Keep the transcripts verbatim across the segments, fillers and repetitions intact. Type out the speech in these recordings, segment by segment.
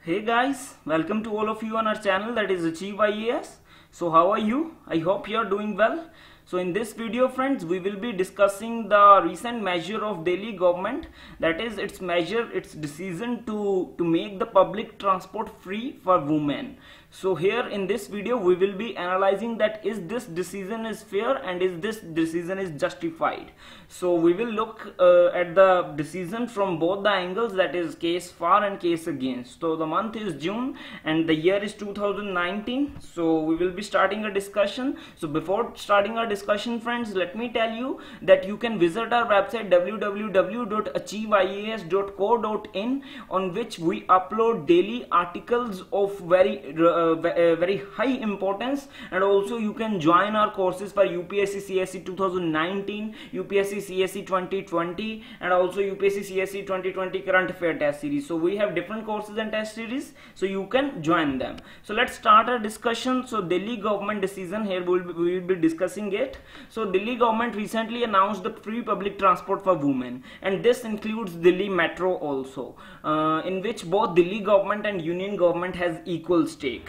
Hey guys, welcome to all of you on our channel, that is Achieve I A S. So how are you? I hope you are doing well. So in this video friends, we will be discussing the recent measure of Delhi government, that is its measure, its decision to, to make the public transport free for women. So here in this video we will be analyzing that is this decision is fair and is this decision is justified. So we will look uh, at the decision from both the angles, that is case for and case against. So the month is June and the year is two thousand nineteen. So we will be starting a discussion. So before starting our discussion friends, let me tell you that you can visit our website w w w dot achieve I A S dot co dot in, on which we upload daily articles of very uh, Uh, very high importance, and also you can join our courses for U P S C C S E twenty nineteen, U P S C C S E twenty twenty, and also U P S C C S E twenty twenty current affair test series. So we have different courses and test series, so you can join them. So let's start our discussion. So Delhi government decision, here we will be, we will be discussing it. So Delhi government recently announced the free public transport for women, and this includes Delhi Metro also, uh, in which both Delhi government and union government has equal stake.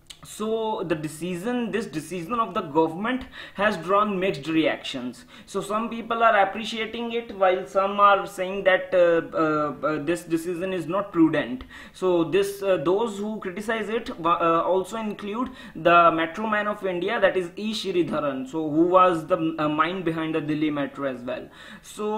So the decision, this decision of the government has drawn mixed reactions. So some people are appreciating it, while some are saying that uh, uh, uh, this decision is not prudent. So this uh, those who criticize it uh, also include the Metro Man of India, that is E. Sridharan, so who was the uh, mind behind the Delhi Metro as well. So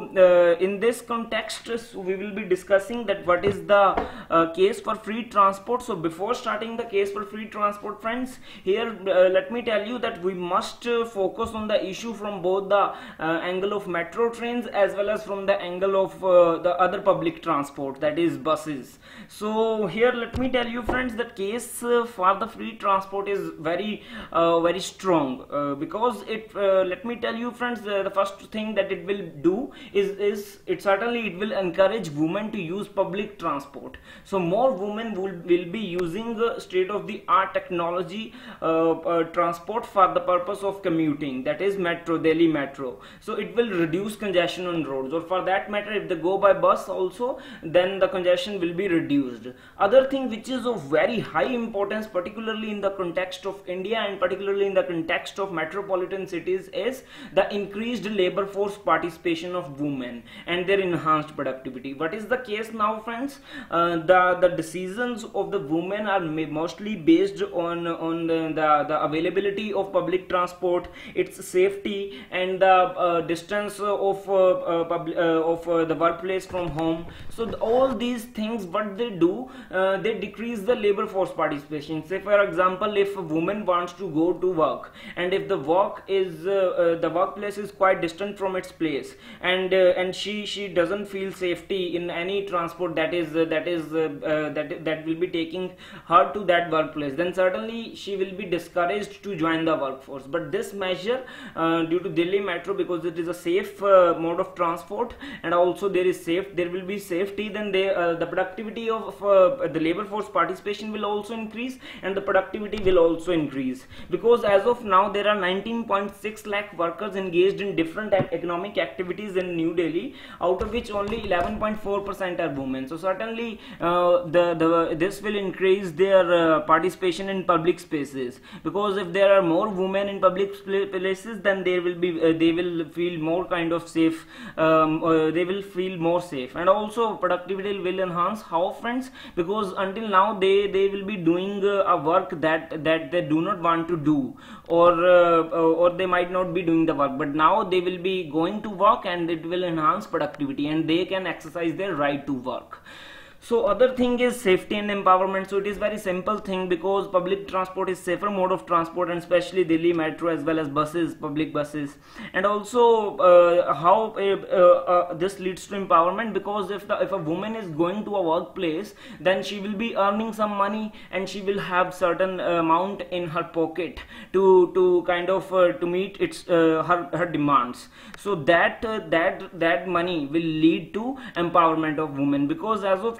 uh, in this context, so we will be discussing that what is the uh, case for free transport. So before starting the case for free transport friends, here uh, let me tell you that we must uh, focus on the issue from both the uh, angle of metro trains as well as from the angle of uh, the other public transport, that is buses. So here let me tell you friends, the case uh, for the free transport is very uh, very strong, uh, because it uh, let me tell you friends, uh, the first thing that it will do is is it certainly it will encourage women to use public transport. So more women will, will be using uh, state of the art technology uh, uh, transport for the purpose of commuting, that is metro, Delhi Metro. So it will reduce congestion on roads, or for that matter if they go by bus also, then the congestion will be reduced. Other thing which is of very high importance, particularly in the context of India and particularly in the context of metropolitan cities, is the increased labor force participation of women and their enhanced productivity. What is the case now friends? Uh, the the decisions of the women are mostly based on on the, the, the availability of public transport, its safety, and the uh, distance of uh, uh, pub, uh, of uh, the workplace from home. So the, all these things, what they do, uh, they decrease the labor force participation. Say for example, if a woman wants to go to work, and if the work is uh, uh, the workplace is quite distant from its place, and uh, and she she doesn't feel safety in any transport that is uh, that is uh, uh, that that will be taking her to that workplace, then certainly she will be discouraged to join the workforce. But this measure, uh, due to Delhi Metro, because it is a safe uh, mode of transport, and also there is safe there will be safety, then they, uh, the productivity of uh, the labor force participation will also increase, and the productivity will also increase, because as of now there are nineteen point six lakh workers engaged in different economic activities in New Delhi, out of which only eleven point four percent are women. So certainly uh, the, the this will increase their uh, participation in public spaces, because if there are more women in public places, then they will be uh, they will feel more kind of safe, um, uh, they will feel more safe, and also productivity will enhance. How friends? Because until now they they will be doing uh, a work that that they do not want to do, or uh, or they might not be doing the work, but now they will be going to work, and it will enhance productivity, and they can exercise their right to work. So other thing is safety and empowerment. So it is very simple thing, because public transport is safer mode of transport, and especially Delhi Metro as well as buses, public buses. And also uh, how uh, uh, this leads to empowerment, because if the if a woman is going to a workplace, then she will be earning some money, and she will have certain amount in her pocket to to kind of uh, to meet its uh, her her demands. So that uh, that that money will lead to empowerment of women, because as of now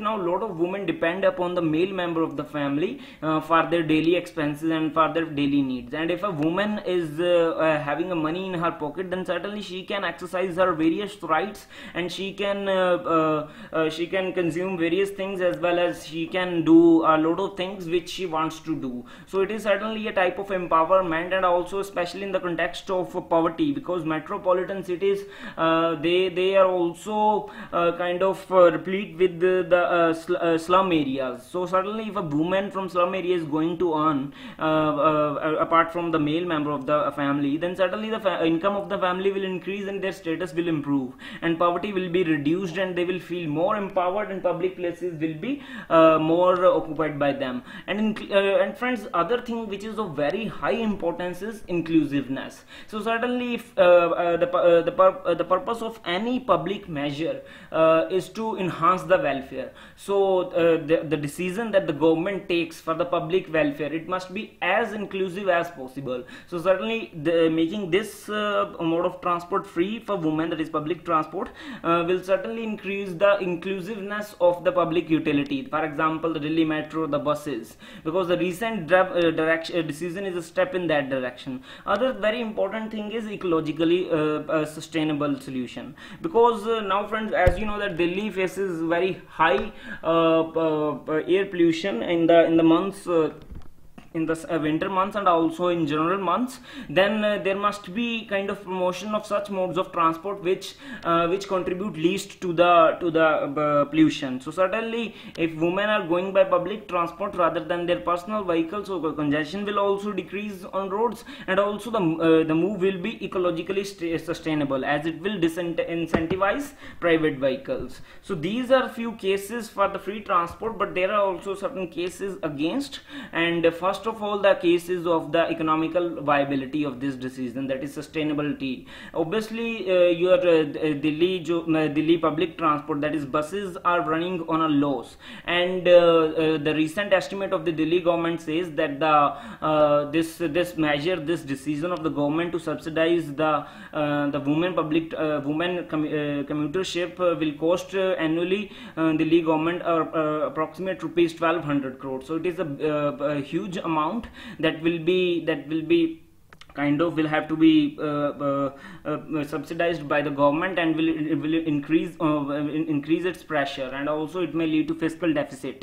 now a lot of women depend upon the male member of the family uh, for their daily expenses and for their daily needs. And if a woman is uh, uh, having a money in her pocket, then certainly she can exercise her various rights, and she can uh, uh, uh, she can consume various things, as well as she can do a lot of things which she wants to do. So it is certainly a type of empowerment, and also especially in the context of uh, poverty, because metropolitan cities uh, they they are also uh, kind of uh, replete with the, the uh, sl uh, slum areas. So certainly if a woman from slum area is going to earn uh, uh, apart from the male member of the family, then certainly the income of the family will increase and their status will improve, and poverty will be reduced, and they will feel more empowered, and public places will be uh, more uh, occupied by them. And in, uh, and friends, other thing which is of very high importance is inclusiveness. So certainly if uh, uh, the, uh, the, pur uh, the purpose of any public measure uh, is to enhance the welfare. So uh, the, the decision that the government takes for the public welfare, it must be as inclusive as possible. So certainly the, making this uh, mode of transport free for women, that is public transport, uh, will certainly increase the inclusiveness of the public utility. For example, the Delhi Metro, the buses, because the recent uh, direction uh, decision is a step in that direction. Other very important thing is ecologically uh, uh, sustainable solution, because uh, now friends, as you know that Delhi faces very high uh, uh, air pollution in the in the months uh, in the uh, winter months and also in general months. Then uh, there must be kind of promotion of such modes of transport which uh, which contribute least to the to the uh, pollution. So certainly if women are going by public transport rather than their personal vehicles, so congestion will also decrease on roads, and also the uh, the move will be ecologically sustainable, as it will disincentivize private vehicles. So these are few cases for the free transport, but there are also certain cases against. And uh, first of all, the cases of the economical viability of this decision, that is sustainability. Obviously uh, your uh, Delhi uh, Delhi public transport, that is buses, are running on a loss, and uh, uh, the recent estimate of the Delhi government says that the uh, this this measure, this decision of the government to subsidize the uh, the women public uh, women com uh, commutership uh, will cost uh, annually uh, Delhi government uh, uh, approximate rupees twelve hundred crore. So it is a, uh, a huge amount that will be that will be kind of will have to be uh, uh, uh, subsidized by the government, and will it will increase uh, increase its pressure, and also it may lead to fiscal deficit.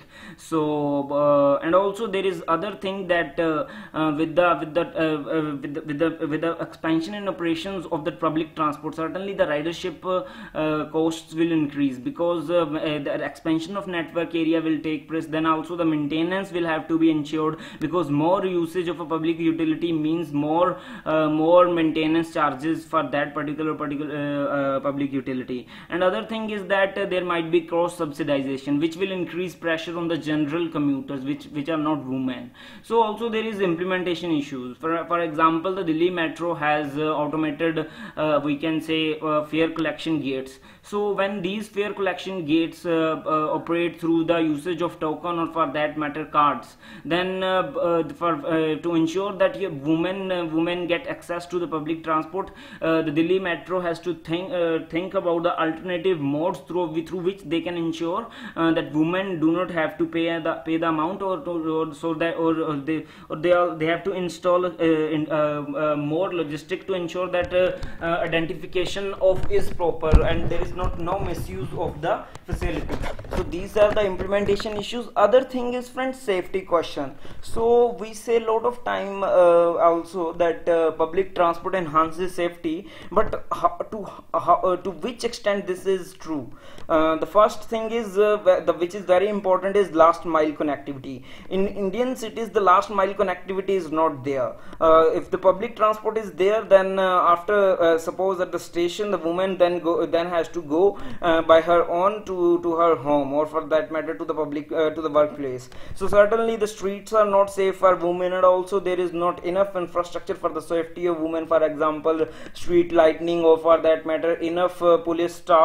So uh, and also there is other thing that uh, uh, with the with the, uh, uh, with the with the with the expansion in operations of the public transport, certainly the ridership uh, uh, costs will increase, because uh, uh, the expansion of network area will take place. Then also the maintenance will have to be ensured, because more usage of a public utility means more Uh, more maintenance charges for that particular particular uh, uh, public utility. And other thing is that uh, there might be cross subsidization, which will increase pressure on the general commuters, which which are not women. So also there is implementation issues. For for example, the Delhi Metro has uh, automated uh, we can say uh, fare collection gates. So when these fare collection gates uh, uh, operate through the usage of token, or for that matter cards, then uh, uh, for uh, to ensure that women uh, women get access to the public transport, uh, the Delhi Metro has to think uh, think about the alternative modes through through which they can ensure uh, that women do not have to pay the pay the amount, or, or, or so that or, or they or they are they have to install uh, in, uh, uh, more logistic to ensure that uh, uh, identification of is proper, and there is not no misuse of the facility. So these are the implementation issues. Other thing is, friends, safety question. So we say a lot of time uh, also that uh, public transport enhances safety, but how, to how, uh, to which extent this is true? Uh, the first thing is uh, the, which is very important, is last mile connectivity. In Indian cities, the last mile connectivity is not there. Uh, if the public transport is there, then uh, after uh, suppose at the station, the woman then go then has to go uh, by her own to to her home, or for that matter to the public uh, to the workplace. So certainly the streets are not safe for women, and also there is not enough infrastructure for the safety of women. For example, street lighting, or for that matter enough uh, police staff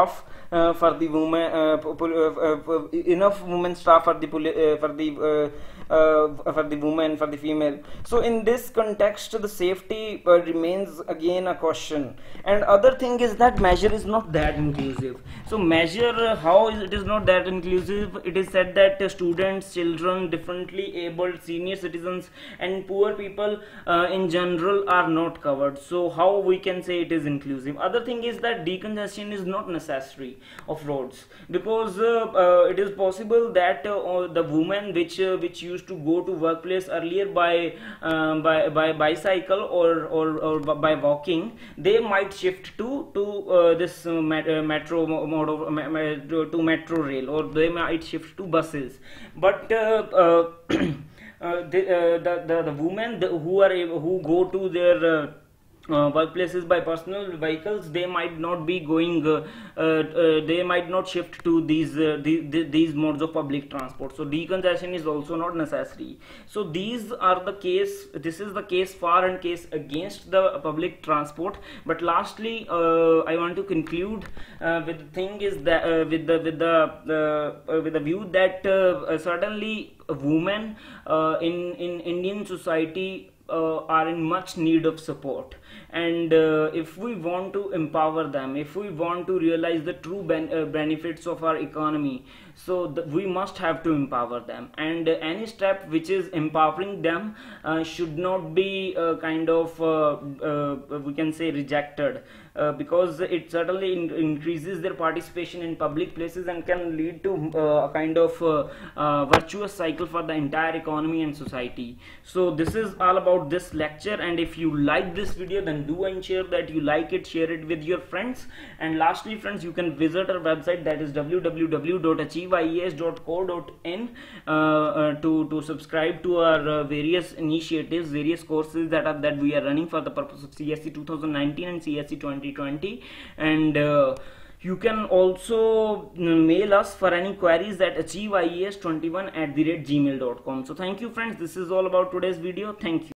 uh, for the women, uh, uh, uh, enough women staff for the uh, for the uh, uh, for the women, for the female. So in this context, the safety uh, remains again a question. And other thing is that measure is not that inclusive. So measure, uh, how is it is not that inclusive? It is said that uh, students, children, differently abled, senior citizens, and poor people uh, in general are not covered. So how we can say it is inclusive? Other thing is that decongestion is not necessary of roads, because uh, uh, it is possible that uh, the women which uh, which used to go to workplace earlier by um, by by bicycle or, or or by walking, they might shift to to uh, this uh, met, uh, metro mode of, uh, to metro rail, or they might shift to buses. But uh, uh, uh, the, uh, the the the women who are able, who go to their uh, Uh, workplaces by personal vehicles, they might not be going uh, uh, uh, they might not shift to these uh, the, the, these modes of public transport. So decongestion is also not necessary. So these are the case, this is the case for and case against the public transport. But lastly, uh, I want to conclude uh, with the thing is that uh, with the with the uh, with the view that uh, certainly women uh, in in Indian society Uh, are in much need of support. And uh, if we want to empower them, if we want to realize the true ben uh, benefits of our economy, so we must have to empower them. And uh, any step which is empowering them uh, should not be uh, kind of uh, uh, we can say rejected, uh, because it certainly in increases their participation in public places and can lead to uh, a kind of uh, uh, virtuous cycle for the entire economy and society. So this is all about this lecture, and if you like this video, then do ensure that you like it, share it with your friends. And lastly friends, you can visit our website, that is w w w dot achieve I A S dot co dot in uh, uh, to to subscribe to our uh, various initiatives, various courses that are that we are running for the purpose of C S E twenty nineteen and C S E twenty twenty. And uh, you can also mail us for any queries at achieve I A S twenty-one at the rate gmail dot com. So thank you friends, this is all about today's video. Thank you.